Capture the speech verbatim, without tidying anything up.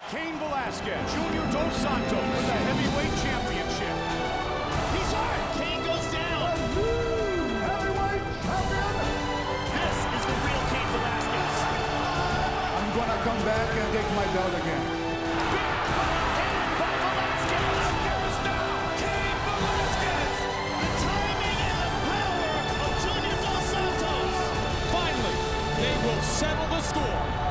Cain Velasquez, Junior Dos Santos for the heavyweight championship. He's hurt. Cain goes down. Heavyweight champion. This is the real Cain Velasquez. I'm gonna come back and take my belt again. Big right hand by Velasquez. Goes down. Cain Velasquez. The timing and the power of Junior Dos Santos. Finally, they will settle the score.